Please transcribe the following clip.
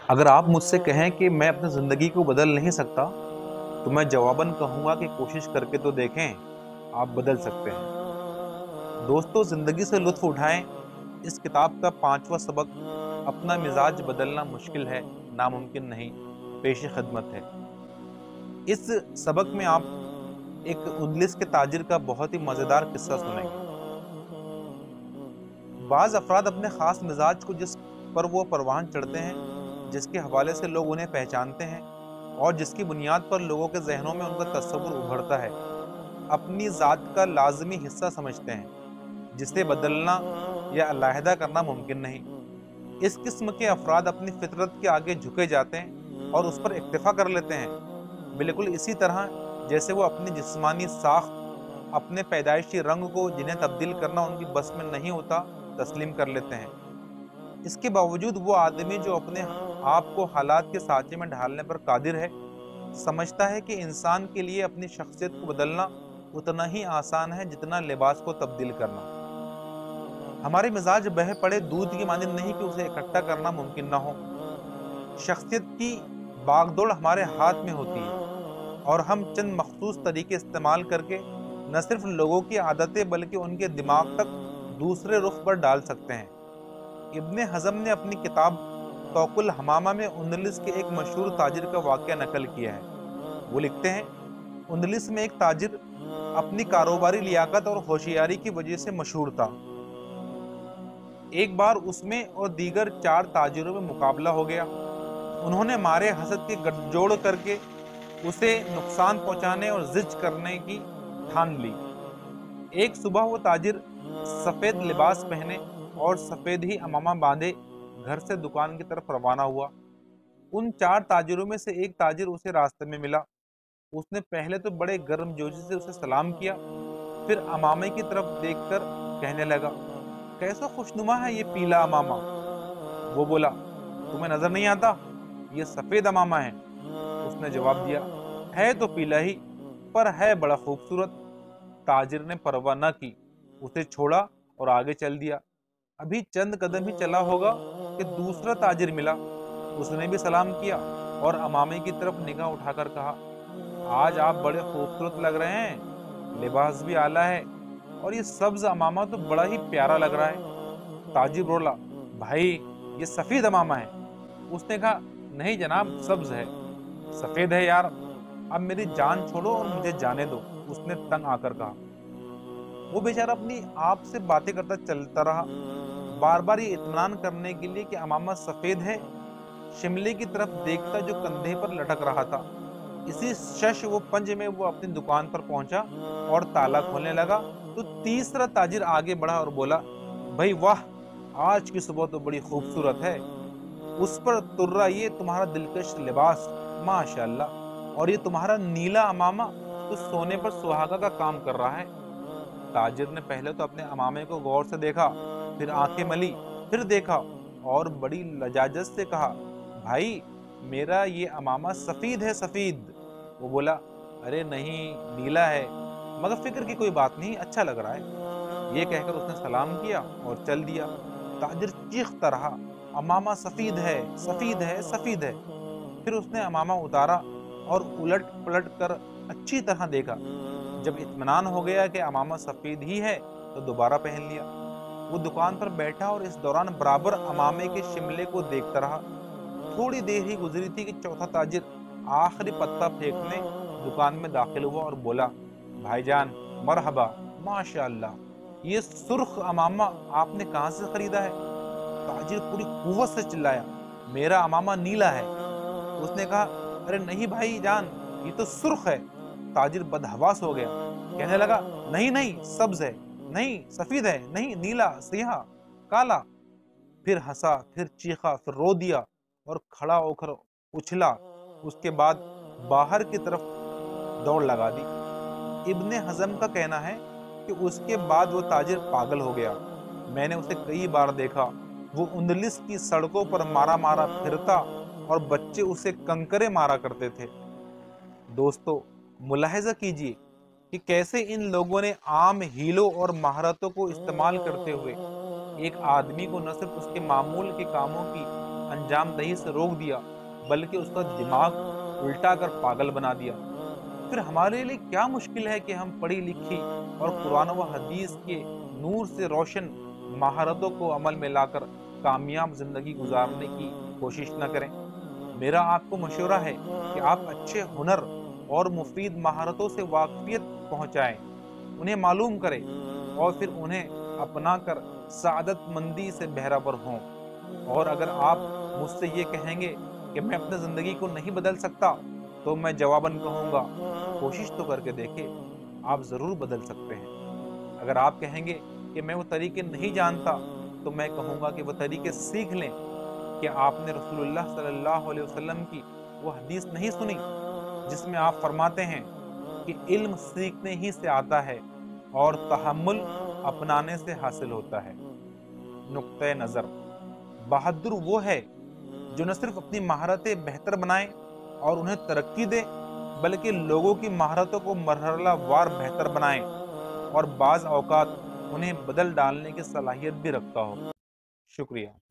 اگر آپ مجھ سے کہیں کہ میں اپنی زندگی کو بدل نہیں سکتا تو میں جواباً کہوں گا کہ کوشش کر کے تو دیکھیں، آپ بدل سکتے ہیں۔ دوستو، زندگی سے لطف اٹھائیں۔ اس کتاب کا 5واں سبق اپنا مزاج بدلنا مشکل ہے، ناممکن نہیں، پیش خدمت ہے۔ اس سبق میں آپ ایک اندلس کے تاجر کا بہت ہی مزیدار قصہ سنیں گے۔ بعض افراد اپنے خاص مزاج کو جس پر وہ پروان چڑھتے ہیں، جس کے حوالے سے لوگ انہیں پہچانتے ہیں اور جس کی بنیاد پر لوگوں کے ذہنوں میں ان کا تصور ابھرتا ہے، اپنی ذات کا لازمی حصہ سمجھتے ہیں، جسے بدلنا یا علیحدہ کرنا ممکن نہیں۔ اس قسم کے افراد اپنی فطرت کے آگے جھکے جاتے ہیں اور اس پر اکتفا کر لیتے ہیں، بالکل اسی طرح جیسے وہ اپنی جسمانی ساخت، اپنے پیدائشی رنگ کو جنہیں تبدیل کرنا ان کی بس میں نہیں ہوتا، تسلیم کر لیتے ہیں۔ اس کے باوجود وہ آدمی جو اپنے آپ کو حالات کے سانچے میں ڈھالنے پر قادر ہے، سمجھتا ہے کہ انسان کے لیے اپنی شخصیت کو بدلنا اتنا ہی آسان ہے جتنا لباس کو تبدیل کرنا۔ ہمارے مزاج بہہ پڑے دودھ کی مانند نہیں کہ اسے اکٹھا کرنا ممکن نہ ہو۔ شخصیت کی باغ دوڑ ہمارے ہاتھ میں ہوتی ہے اور ہم چند مخصوص طریقے استعمال کر کے نہ صرف لوگوں کی عادتیں بلکہ ان کے دماغ تک دوسرے رخ پر ڈال سکتے ہیں۔ ابن حزم نے اپنی کتاب توق الحمامہ میں اندلس کے ایک مشہور تاجر کا واقعہ نقل کیا ہے۔ وہ لکھتے ہیں، اندلس میں ایک تاجر اپنی کاروباری لیاقت اور ہوشیاری کی وجہ سے مشہور تھا۔ ایک بار اس میں اور دیگر 4 تاجروں میں مقابلہ ہو گیا۔ انہوں نے مارے حسد کے گٹھ جوڑ کر کے اسے نقصان پہنچانے اور زج کرنے کی ٹھان لی۔ ایک صبح وہ تاجر سفید لباس پہنے اور سفید ہی عمامہ باندھے گھر سے دکان کی طرف روانہ ہوا۔ ان 4 تاجروں میں سے ایک تاجر اسے راستے میں ملا۔ اس نے پہلے تو بڑے گرم جوشی سے اسے سلام کیا، پھر عمامے کی طرف دیکھ کر کہنے لگا، کیسا خوشنما ہے یہ پیلا عمامہ۔ وہ بولا، تمہیں نظر نہیں آتا؟ یہ سفید عمامہ ہے۔ اس نے جواب دیا، ہے تو پیلا ہی، پر ہے بڑا خوبصورت۔ تاجر نے پرواہ نہ کی، اسے چھوڑا اور آگے چل دیا۔ ابھی چند قدم ہی چلا ہوگا کہ دوسرا تاجر ملا۔ اس نے بھی سلام کیا اور عمامے کی طرف نگاہ اٹھا کر کہا، آج آپ بڑے خوبصورت لگ رہے ہیں، لباس بھی اعلیٰ ہے اور یہ سبز عمامہ تو بڑا ہی پیارا لگ رہا ہے۔ تاجر بولا، بھائی یہ سفید عمامہ ہے۔ اس نے کہا، نہیں جناب، سبز ہے۔ سفید ہے یار، اب میری جان چھوڑو اور مجھے جانے دو، اس نے تنگ آ کر کہا۔ وہ بیچارہ اپنی آپ سے باتیں کرتا چلتا رہا، بار بار یہ اطمینان کرنے کے لیے کہ عمامہ سفید ہے، شملے کی طرف دیکھتا جو کندھے پر لٹک رہا تھا۔ اسی شش و پنج میں وہ اپنی دکان پر پہنچا اور تالا کھولنے لگا تو تیسرا تاجر آگے بڑھا اور بولا، بھائی واہ، آج کی صبح تو بڑی خوبصورت ہے، اس پر ترا یہ تمہارا دلکش لباس، ماشاءاللہ، اور یہ تمہارا نیلا عمامہ تو سونے پر سہاگا کا کام کر رہا ہے۔ تاجر نے پہلے تو اپنے عمامے کو غور سے دیکھا، پھر آنکھیں ملی، پھر دیکھا اور بڑی لجاجت سے کہا، بھائی میرا یہ عمامہ سفید ہے، سفید۔ وہ بولا، ارے نہیں، نیلا ہے، مگر فکر کی کوئی بات نہیں، اچھا لگ رہا ہے۔ یہ کہہ کر اس نے سلام کیا اور چل دیا۔ تاجر چیختا رہا، عمامہ سفید ہے، سفید ہے، سفید ہے۔ پھر اس نے عمامہ اتارا اور الٹ پلٹ کر اچھی طرح دیکھا۔ جب اطمینان ہو گیا کہ عمامہ سفید ہی ہے تو دوبارہ پہن لیا۔ وہ دکان پر بیٹھا اور اس دوران برابر عمامے کے شملے کو دیکھتا رہا۔ تھوڑی دیر ہی گزری تھی کہ چوتھا تاجر آخری پتا پھینکنے دکان میں داخل ہوا اور بولا، بھائی جان مرحبا، ماشاءاللہ، یہ سرخ عمامہ آپ نے کہاں سے خریدا ہے؟ تاجر پوری قوت سے چلایا، میرا عمامہ نیلا ہے۔ اس نے کہا، ارے نہیں بھائی جان، یہ تو سرخ ہے۔ تاجر بدحواس ہو گیا، کہنے لگا، نہیں نہیں، سبز ہے، نہیں سفید ہے، نہیں نیلا، سیاہ، کالا۔ پھر ہنسا، پھر چیخا، پھر رو دیا اور کھڑا ہو کر اچھلا۔ اس کے بعد باہر کی طرف دوڑ لگا دی۔ ابن حزم کا کہنا ہے کہ اس کے بعد وہ تاجر پاگل ہو گیا۔ میں نے اسے کئی بار دیکھا، وہ اندلس کی سڑکوں پر مارا مارا پھرتا اور بچے اسے کنکرے مارا کرتے تھے۔ دوستو، ملاحظہ کیجئے کہ کیسے ان لوگوں نے عام ہیلوں اور مہارتوں کو استعمال کرتے ہوئے ایک آدمی کو نہ صرف اس کے معمول کے کاموں کی انجام دہی سے روک دیا بلکہ اس کا دماغ الٹا کر پاگل بنا دیا۔ پھر ہمارے لیے کیا مشکل ہے کہ ہم پڑھی لکھی اور قرآن و حدیث کے نور سے روشن مہارتوں کو عمل میں لا کر کامیاب زندگی گزارنے کی کوشش نہ کریں؟ میرا آپ کو مشورہ ہے کہ آپ اچھے ہنر اور مفید مہارتوں سے واقفیت پہنچائیں، انہیں معلوم کریں اور پھر انہیں اپنا کر سعادت مندی سے بہرہ ہوں۔ اور اگر آپ مجھ سے یہ کہیں گے کہ میں اپنی زندگی کو نہیں بدل سکتا، تو میں جواباً کہوں گا کوشش تو کر کے دیکھیں، آپ ضرور بدل سکتے ہیں۔ اگر آپ کہیں گے کہ میں وہ طریقے نہیں جانتا، تو میں کہوں گا کہ وہ طریقے سیکھ لیں۔ کہ آپ نے رسول اللہ صلی اللہ علیہ وسلم کی وہ حدیث نہیں سنی جس میں آپ فرماتے ہیں کہ علم سیکھنے ہی سے آتا ہے اور تحمل اپنانے سے حاصل ہوتا ہے؟ نقطۂ نظر: بہادر وہ ہے جو نہ صرف اپنی مہارتیں بہتر بنائے اور انہیں ترقی دے، بلکہ لوگوں کی مہارتوں کو مرحلہ وار بہتر بنائے اور بعض اوقات انہیں بدل ڈالنے کی صلاحیت بھی رکھتا ہو۔ شکریہ۔